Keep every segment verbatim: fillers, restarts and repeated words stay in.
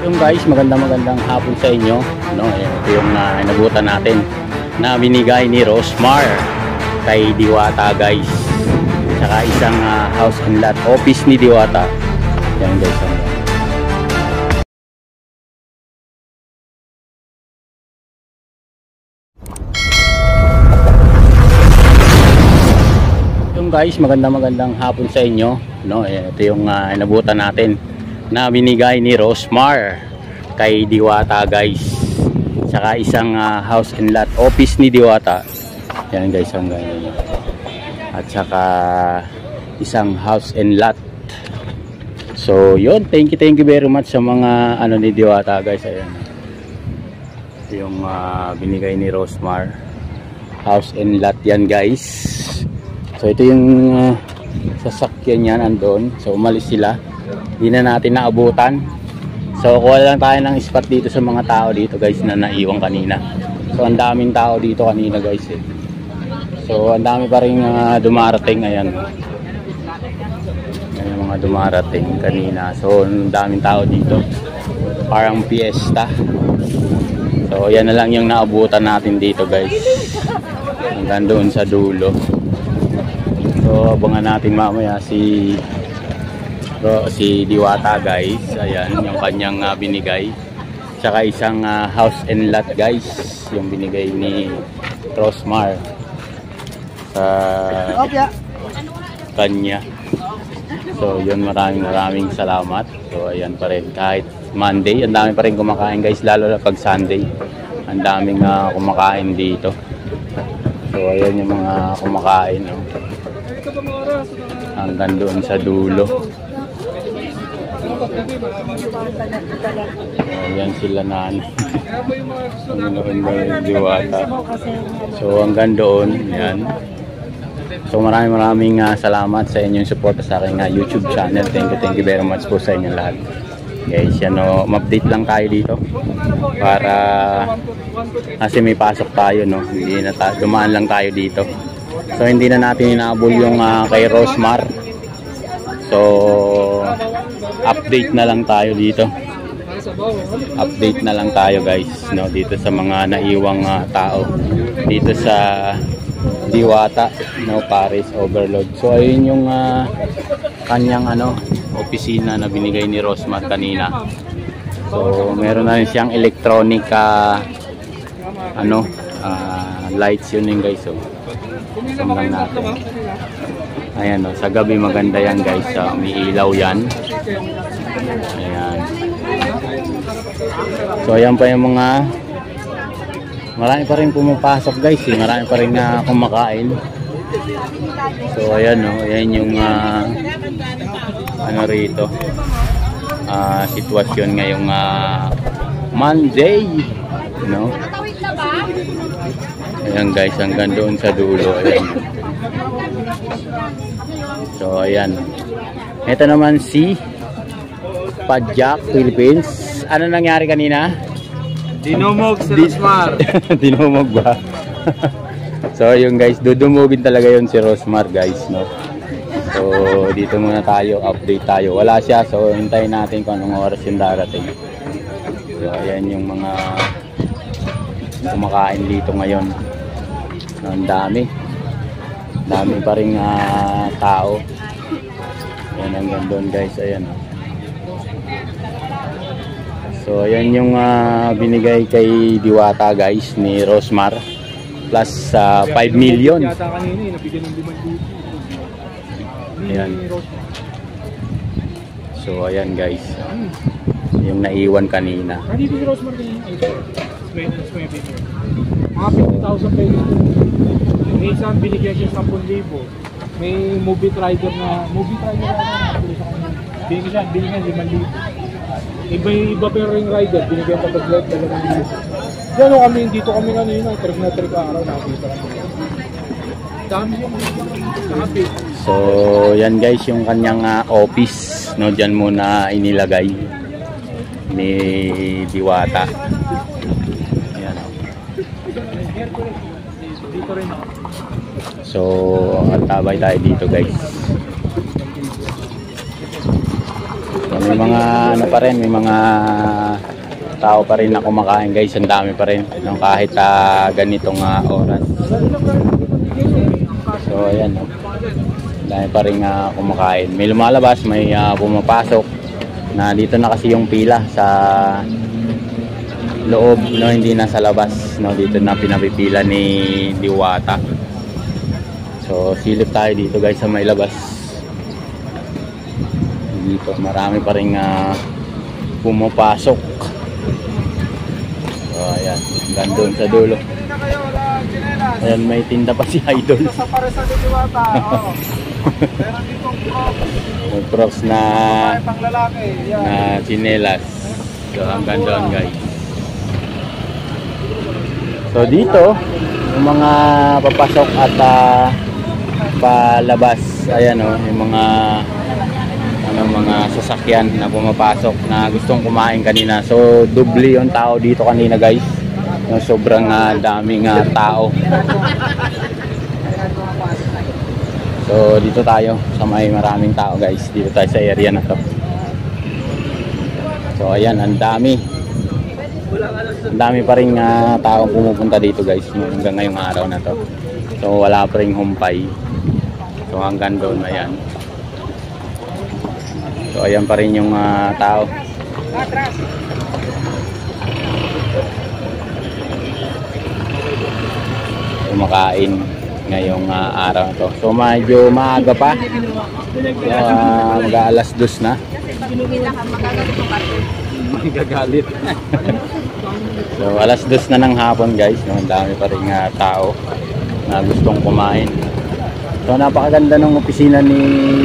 Yung guys, magandang magandang hapon sa inyo. No, ito yung uh, inabutan natin na binigay ni Rosmar kay Diwata guys. Saka isang uh, house and lot office ni Diwata. Yan guys. Yung guys, magandang magandang hapon sa inyo. No, ito yung uh, inabutan natin na binigay ni Rosmar kay Diwata guys. Saka isang uh, house and lot office ni Diwata. Yan guys, ang ganyan. At saka isang house and lot. So yun, thank you thank you very much sa mga ano ni Diwata guys. Ayan, yung uh, binigay ni Rosmar, house and lot yan guys. So ito yung uh, sasakyan yan andon. So umalis sila, hindi na natin naabutan. So kuha lang tayo ng spot dito sa mga tao dito guys na naiwan kanina. So ang daming tao dito kanina guys eh. So ang dami pa rin uh, dumarating. Ayan, ayan yung mga dumarating kanina. So ang daming tao dito, parang fiesta. So yan na lang yung naabutan natin dito guys, hanggang doon sa dulo. So abangan natin mamaya si So, si Diwata guys. Ayan yung kanyang uh, binigay. Tsaka isang uh, house and lot guys, yung binigay ni Rosmar sa kanya. So yun, maraming maraming salamat. So ayan pa rin, kahit Monday ang dami pa rin kumakain guys, lalo na pag Sunday ang daming uh, kumakain dito. So ayan yung mga kumakain, no? Hanggang doon sa dulo. Ayan sila na Panginoon ng Diwata. So hanggang doon, yan. So maraming maraming uh, salamat sa inyong support sa aking uh, YouTube channel. Thank you, thank you very much po sa inyong lahat. Guys, yan o, ma-update lang tayo dito para kasi may pasok tayo, no? Hindi na ta dumaan lang tayo dito. So hindi na natin inaabol yung uh, kay Rosmar. So update na lang tayo dito. Update na lang tayo guys, no, dito sa mga naiwang uh, tao dito sa Diwata, no, Paris Overload. So ayun yung uh, kanyang ano, opisina na binigay ni Rosmar kanina. So meron na rin siyang electronic uh, ano, uh, lights yun yun guys. So sambang natin. Ayan, no, sa gabi maganda yan guys. Uh, may ilaw yan. Ayan. So ayan pa yung mga, marami pa rin pumapasok guys eh. Marami pa rin uh, kumakain. So ayan, no, ayan yung uh, ano rito, uh, sitwasyon ngayong uh, Monday, no? Ayan guys, hanggang doon sa dulo. Ayan. So ayan, ito naman si Padjak Philippines. Ano nangyari kanina? Dinumog si Rosmar. Dinumog ba? So yung guys, dudumugin talaga yun si Rosmar guys, no? So dito muna tayo, update tayo. Wala siya, so hintayin natin kung anong oras yung darating. So ayan yung mga kumakain dito ngayon. Ang dami. Dami pa rin uh, tao. Ayan, hanggang doon guys. Ayan. So ayan yung uh, binigay kay Diwata guys ni Rosmar, plus uh, five million. Ayan. So ayan guys, yung naiwan kanina. Mga fifty thousand pesos. May isang binigyan siya ten thousand. May movie rider na, movie rider na binigyan, binigyan five thousand. Iba-iba pero yung rider, binigyan pa pag-light na lang dito. Diyan kami, dito kami nga nila, trip na trip araw, nakita kami. Dami yung nakapit. So yan guys yung kanyang uh, office, no, dyan muna inilagay ni Diwata. Ayan. Dito rin ako. So at tabay tayo dito guys. So may mga ano pa rin, may mga tao pa rin na kumakain guys, ang dami pa rin no, kahit uh, ganitong uh, oras. So ayan, no, dami pa rin uh, kumakain, may lumalabas, may uh, pumapasok na dito na kasi yung pila sa loob, no, hindi na sa labas, no, dito na pinapipila ni Diwata. So silip tayo dito guys sa may labas. Dito marami pa rin uh, pumapasok. So ayan, hanggang doon sa dulo. Ayan, may tinda pa si Idol. Sa paresan ni Diwata, oo. Meron ditong Crocs. May Crocs na pang lalaki, yan. na chinelas. So hanggang doon guys. So dito, yung mga papasok at uh, palabas, ayan o, oh, yung mga ano, mga sasakyan na pumapasok na gustong kumain kanina. So doble yung tao dito kanina guys, yung sobrang uh, daming uh, tao. So dito tayo sa may maraming tao guys, dito tayo sa area na to. So ayan, ang dami ang dami pa rin uh, taong pumupunta dito guys hanggang ngayong araw na to. So wala pa rin humpay. So hanggang doon, ayan. So ayan pa rin yung uh, tao. Kumakain ngayong uh, araw na to. So medyo maaga pa. So uh, mag-aalas dos na. Magagalit. So alas dos na ng hapon guys. Ang dami pa rin uh, tao na gustong kumain. So napakaganda ng opisina ni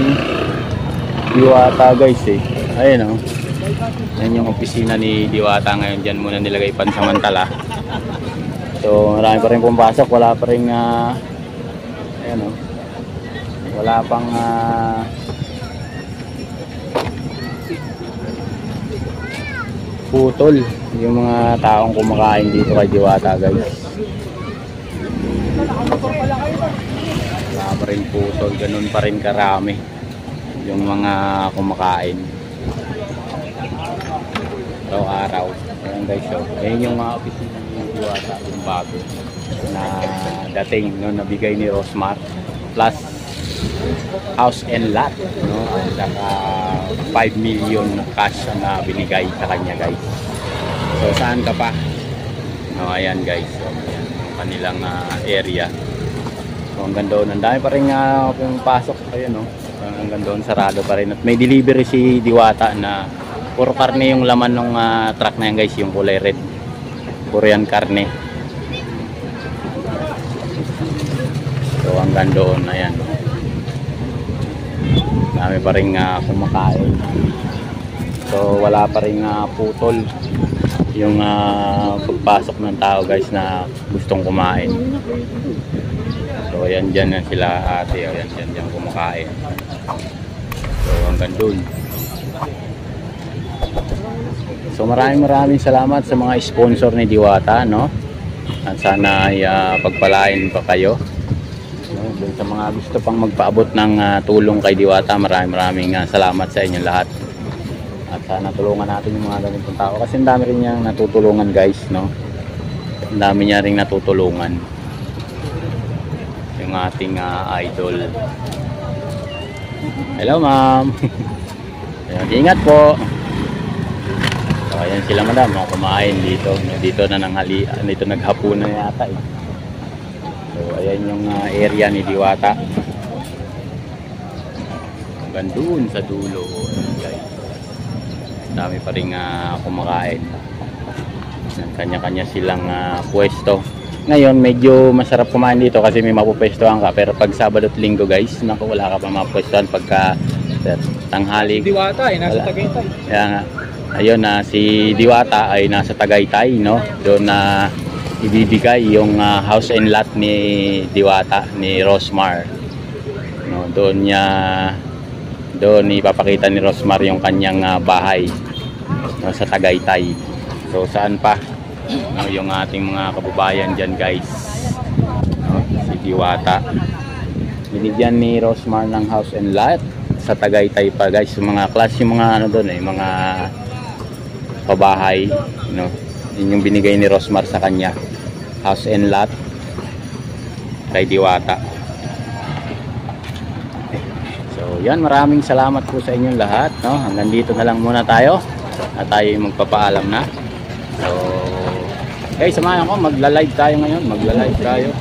Diwata guys eh. Ayun o. Yan yung opisina ni Diwata ngayon. Diyan muna nilagay pansamantala. So marami pa rin pumasok. Wala pa rin uh, ayun o. Wala pang uh, putol yung mga taong kumakain dito kay Diwata guys. Wala pa rin putol. Ganun pa rin karami yung mga kumakain araw-araw. Ayan guys, so ayan yung mga opisina ng Diwata, yung bago na dating, no, nabigay ni Rosmar, plus house and lot, no, at saka five million cash na binigay sa kanya guys. So saan ka pa? No, ayan guys, so ayan yung kanilang uh, area. So hanggang doon, ang dami pa rin uh, pasok, ayun, no, hanggang doon sarado pa rin. At may delivery si Diwata na puro karne yung laman ng uh, truck na yan guys, yung kulay red. Puro yan karne. So hanggang doon, ayan. Dami pa rin uh, kumakain. So wala pa rin uh, putol yung uh, pagpasok ng tao guys na gustong kumain. So ayan, dyan yan sila ate, ayan dyan dyan kumakain. So hanggang doon. So maraming maraming salamat sa mga sponsor ni Diwata, no? At sana ay uh, pagpalain pa kayo, no? Doon sa mga gusto pang magpaabot ng uh, tulong kay Diwata, maraming maraming uh, salamat sa inyong lahat. At sana tulungan natin yung mga ganitong tao kasi ang dami rin niyang natutulungan guys, no? Ang dami niya rin natutulungan yung ating uh, idol. Hello ma'am. Ingat po. So, ayan sila madam, mga kumain dito. Dito na nanghali, dito naghapon na yata eh. So ayan yung uh, area ni Diwata. Hanggang doon sa dulo, guys. Dami pa rin uh, kumakain. Kanya-kanya silang uh, pwesto. Ngayon medyo masarap kumain dito kasi may mapupwestohan ka. Pero pag Sabado at Linggo guys, naku, wala ka pa mapupwestohan pagka tanghali. Diwata ay nasa Tagaytay. Kaya nga, ayun na uh, si Diwata ay nasa Tagaytay, no? Doon na uh, ibibigay yung uh, house and lot ni Diwata, ni Rosmar. No, doon niya doon ipapakita ni Rosmar yung kanyang uh, bahay, no, sa Tagaytay. So saan pa, no, yung ating mga kababayan diyan guys, no, si Diwata binigyan ni Rosmar ng house and lot nasa Tagaytay pa guys, yung mga class, yung mga ano doon eh, mga pabahay, no? Yun yung binigay ni Rosmar sa kanya, house and lot kay Diwata. So yan, maraming salamat po sa inyong lahat, no? Hanggang dito na lang muna tayo at tayo yung magpapaalam na. So guys, samahan ko, magla-live tayo ngayon, magla-live tayo.